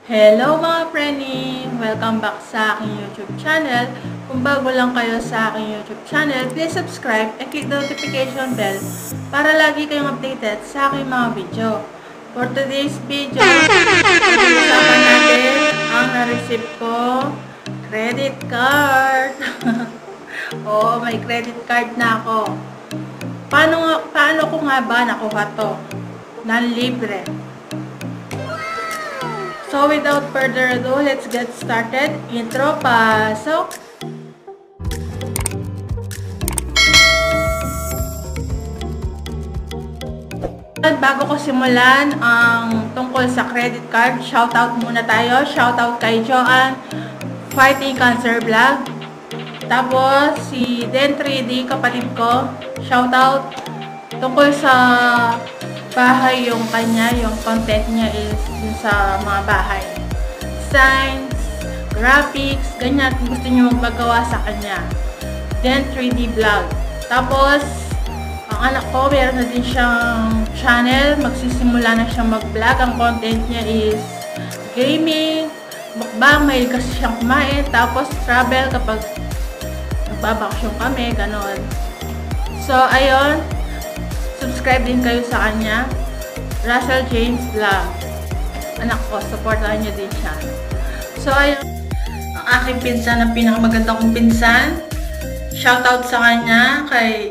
Hello mga preni! Welcome back sa aking YouTube channel. Kung bago lang kayo sa aking YouTube channel, please subscribe and click the notification bell para lagi kayong updated sa aking mga video. For today's video, pag-uusapan natin ang na-receive ko credit card. Oo, may credit card na ako. Paano ko nga ba nakuha to? Libre. So, without further ado, let's get started. Intro, pasok! Bago ko simulan ang tungkol sa credit card, shoutout muna tayo. Shoutout kay Joanne, Fighting Cancer Vlog. Tapos, si Den 3D, kapatid ko. Shoutout tungkol sa bahay, yung content niya is dun sa mga bahay. Signs, graphics, ganyan kung gusto niyo magpagawa sa kanya. Then 3D vlog. Tapos, ang anak ko, meron na din siyang channel. Magsisimula na siyang mag-vlog. Ang content niya is gaming, mukbang, may kasi siyang kumain. Tapos, travel kapag nagbabakasyon kami, ganon. So, ayun. Subscribe din kayo sa kanya. Russell James Vlog. Anak ko, supportahan niyo din siya. So, ayun. Ang aking pinsan, ang pinakamaganda kong pinsan. Shoutout sa kanya, kay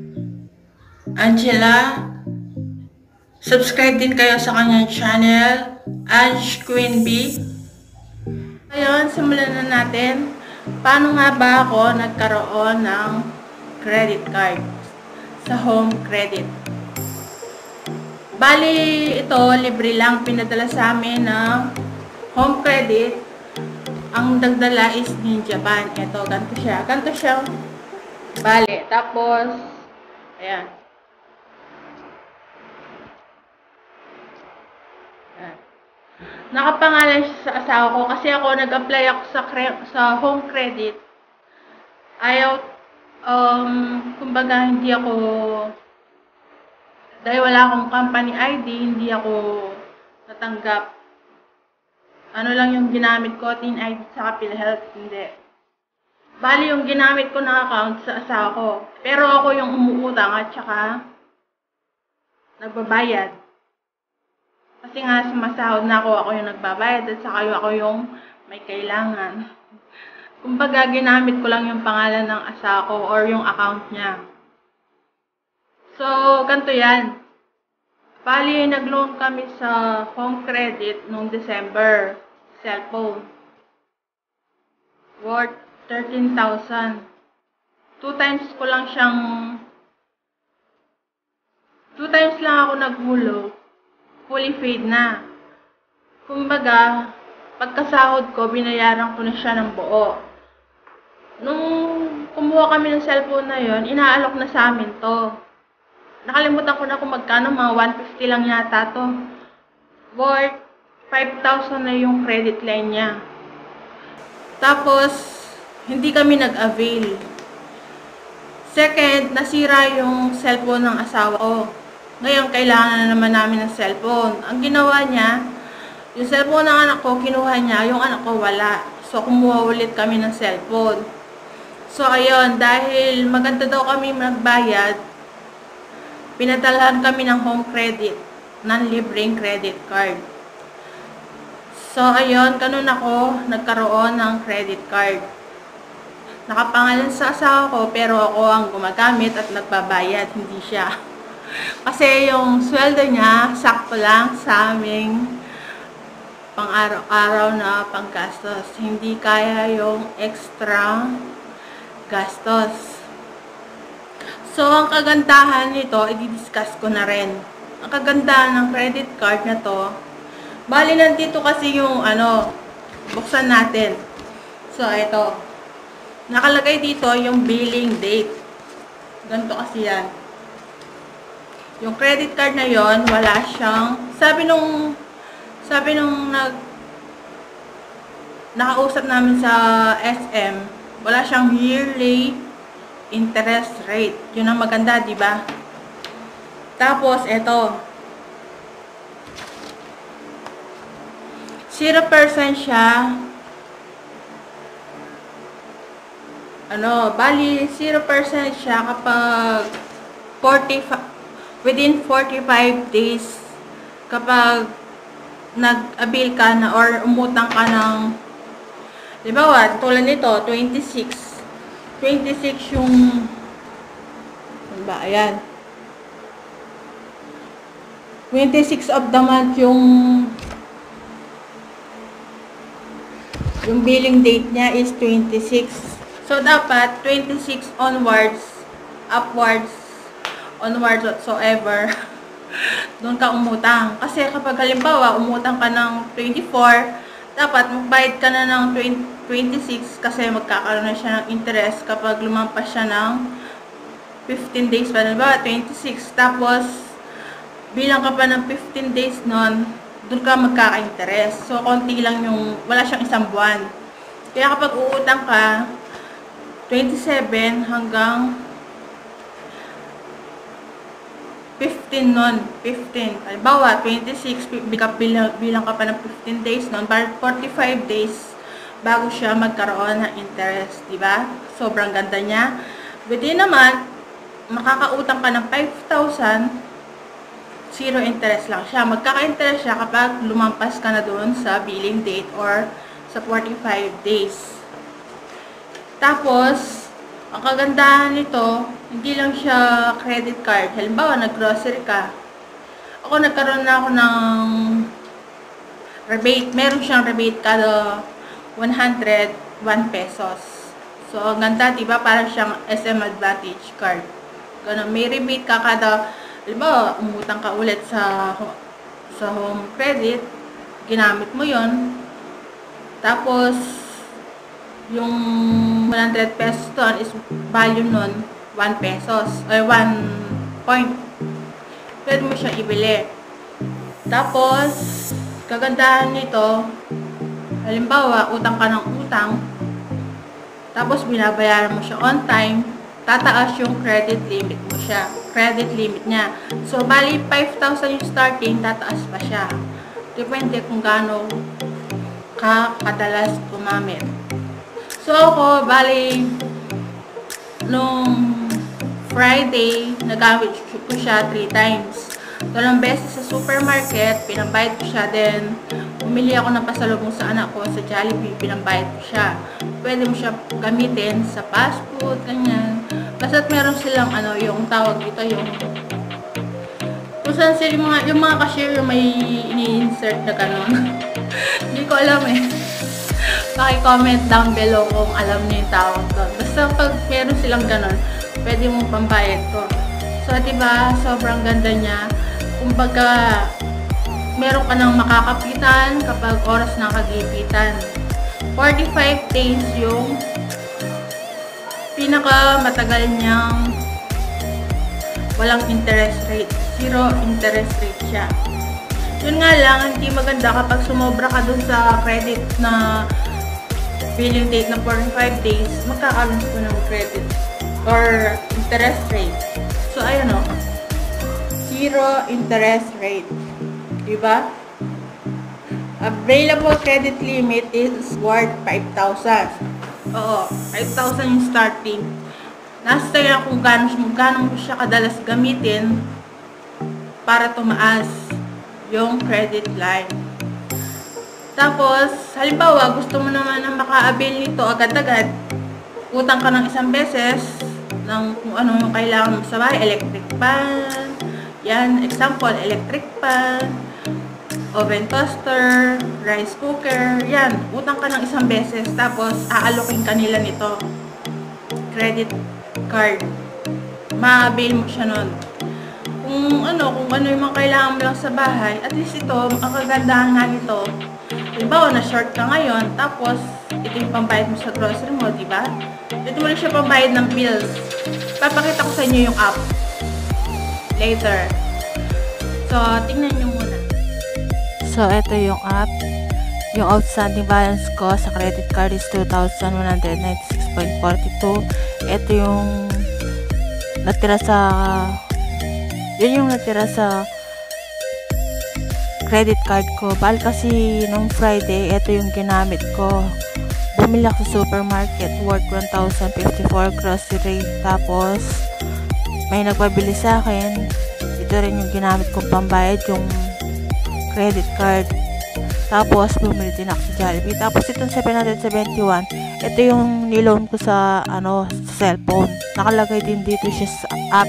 Angela. Subscribe din kayo sa kanyang channel, Ange Queen B. Ayun, simulan na natin. Paano nga ba ako nagkaroon ng credit card sa home credit? Bali, ito, libre lang pinadala sa amin ng home credit. Ang dagdala is Ninja Van. Ito, ganito siya. Ganito siya. Bali, tapos, ayan. Ayan. Nakapangalan siya sa asawa ko kasi ako nag-apply ako sa home credit. Kumbaga hindi ako, dahil wala akong company ID, hindi ako natanggap. Ano lang yung ginamit ko, TIN ID sa PhilHealth, hindi. Bali yung ginamit ko na account sa asawa ko. Pero ako yung umuutang at saka nagbabayad. Kasi nga sumasahod na ako yung nagbabayad at saka ako yung may kailangan. Kumbaga, ginamit ko lang yung pangalan ng asawa ko or yung account niya. So, ganito yan. Bali, nag-loan kami sa home credit noong December. Cellphone. Worth 13,000. 2 times lang ako naghulog. Fully paid na. Kumbaga, pagkasahod ko, binayaran ko na siya ng buo. Nung kumuha kami ng cellphone na yon, inaalok na sa amin to. Nakalimutan ko na kung magkano, mga 150 lang yata to. Worth 5,000 na yung credit line niya. Tapos, hindi kami nag-avail. Second, nasira yung cellphone ng asawa ko. Ngayon, kailangan na naman namin ng cellphone. Ang ginawa niya, yung cellphone ng anak ko, kinuha niya, yung anak ko wala. So, kumuha ulit kami ng cellphone. So, ayun, dahil maganda daw kami nagbayad, pinadalahan kami ng home credit, ng libreng credit card. So, ayun, ganun ako nagkaroon ng credit card. Nakapangalan sa asawa ko, pero ako ang gumagamit at nagbabayad, hindi siya. Kasi yung sweldo niya, sakto lang sa aming pang-araw-araw na panggastos. Hindi kaya yung extra gastos. So, ang kagandahan nito, i-discuss ko na rin. Ang kagandahan ng credit card na to, bali nandito kasi yung buksan natin. So, ito. Nakalagay dito yung billing date. Ganito kasi yan. Yung credit card na yon, wala siyang, sabi nung nakausap namin sa SM, wala siyang yearly interest rate. Yun ang maganda, di ba? Tapos, ito. 0% siya. Bali 0% siya kapag within 45 days kapag nag-avail ka na or umutang ka ng, diba, tulad nito, 26 yung, ayan, 26 of the month yung billing date niya is 26. So, dapat 26 onwards, upwards, onwards whatsoever, doon ka umutang. Kasi kapag halimbawa, umutang ka ng 24, dapat magbayad ka na ng 26 kasi magkakaroon na siya ng interest kapag lumampas siya ng 15 days pa. Diba? 26. Tapos, bilang ka pa ng 15 days nun, doon ka magkaka-interest. So, konti lang yung, wala siyang isang buwan. Kaya kapag uutang ka, 27 hanggang 15 nun. 15. Halimbawa, 26, bilang ka pa ng 15 days nun, 45 days bago siya magkaroon ng interest. Diba? Sobrang ganda niya. Within naman, makakautang ka ng 5,000, 0 interest lang siya. Magkaka-interest siya kapag lumampas ka na doon sa billing date or sa 45 days. Tapos, ang kagandahan nito, hindi lang siya credit card. Halimbawa, nag-grocery ka. Ako, nagkaroon na ako ng rebate. Meron siyang rebate kada 101 pesos. So, ang ganda, diba? Parang siyang SM Advantage card. Ganun, may rebate ka kada, halimbawa, umutang ka ulit sa home credit, ginamit mo yon. Tapos, yung 100 pesos doon is value nun 1 pesos or 1 point. Pwede mo siya ibili. Tapos, kagandahan nito, halimbawa, utang ka ng utang, tapos binabayaran mo siya on time, tataas yung credit limit mo siya. Credit limit niya. So, bali 5,000 yung starting, tataas pa siya. Depende kung gaano ka kadalas gumamit. So, ako, bali, nung Friday, nagamit ko siya 3 times. Dalawang beses sa supermarket, pinambayad ko siya. Then, bumili ako ng pasalubong sa anak ko sa Jollibee, pinambayad ko siya. Pwede mo siya gamitin sa fast food, ganyan. Basta't meron silang, yung tawag dito, yung kung saan sila yung mga cashier yung may ini-insert na gano'n. Hindi ko alam eh. Paki-comment down below kung alam niyo yung tawag doon. Basta pag meron silang ganun, pwede mong pambayad ko. So, diba, sobrang ganda niya. Kumbaga, meron ka nang makakapitan kapag oras ng kagipitan. 45 days yung pinaka matagal niyang walang interest rate. 0 interest rate siya. Yun nga lang, hindi maganda kapag sumobra ka dun sa credit na billing date na 45 days, magkakaroon ko ng credit or interest rate. So, ayun o. 0 interest rate. Diba? Available credit limit is worth 5,000. Oo, 5,000 yung starting. Nasa tayo kung gaano mo siya kadalas gamitin para tumaas yung credit line. Tapos, halimbawa, gusto mo naman na maka-avail nito agad-agad, utang ka ng isang beses ng kung ano yung kailangan mo sa bahay, electric pan, yan, example, electric pan, oven toaster, rice cooker, yan, utang ka ng isang beses, tapos aalokin ka nila nito, credit card, ma-avail mo siya nun. Kung ano yung mga kailangan mo lang sa bahay, at least ito, ang kagandahan nga nito, halimbawa, na-short ka ngayon, tapos, ito yung pambayad mo sa grocery mo, diba? Ito mo lang siya pambayad ng bills. Papakita ko sa inyo yung app. Later. So, tingnan nyo muna. So, ito yung app. Yung outstanding balance ko sa credit card is 2,196.42. Ito yung natira sa credit card ko. Bal kasi nung Friday, ito yung ginamit ko. Bumili ako sa supermarket worth 1,054 grocery. Tapos, may nagpabili sa akin. Ito rin yung ginamit kong pambayad, yung credit card. Tapos, bumili din ako sa Jollibee. Tapos, itong 771, ito yung niloan ko sa, sa cellphone. Nakalagay din dito siya sa app.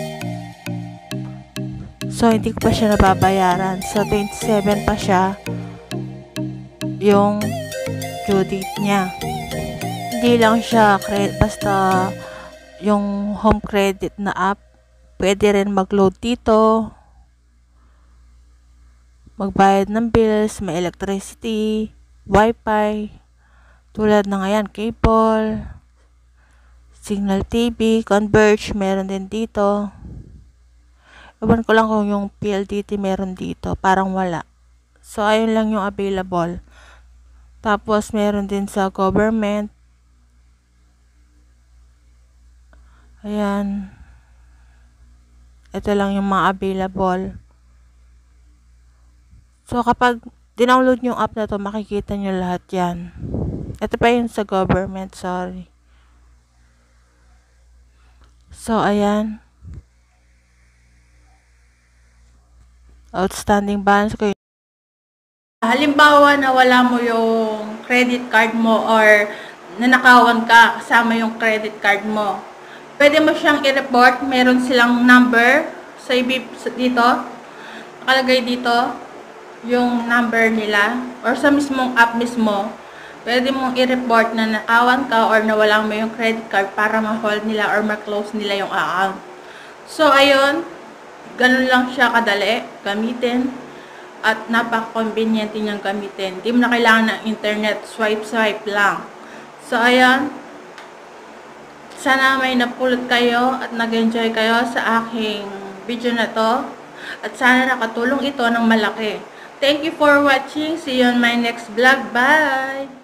So, hindi ko pa siya nababayaran. So, 27 pa siya yung due date niya. Hindi lang siya basta yung home credit na app. Pwede rin mag-load dito. Magbayad ng bills, may electricity, wifi, tulad na ngayon, cable, Signal TV, Converge, meron din dito. Ewan ko lang kung yung PLDT meron dito, parang wala. So, ayun lang yung available. Tapos, meron din sa government. Ayan. Ito lang yung mga available. So, kapag dinownload yung app na to, makikita nyo lahat yan. Ito pa yung sa government, sorry. So, ayan. Outstanding balance ko. Halimbawa na wala mo yung credit card mo or nanakawan ka kasama yung credit card mo. Pwede mo siyang i-report. Meron silang number dito. Nakalagay dito yung number nila or sa mismong app mismo. Pwede mong i-report na nakawan ka or nawala mo yung credit card para ma-hold nila or ma-close nila yung account. So, ayun. Ganun lang siya kadali gamitin. At napaka-convenient niyang gamitin. Hindi mo na kailangan ng internet. Swipe lang. So, ayan. Sana may napulot kayo at nag-enjoy kayo sa aking video na to. At sana nakatulong ito ng malaki. Thank you for watching. See you on my next vlog. Bye!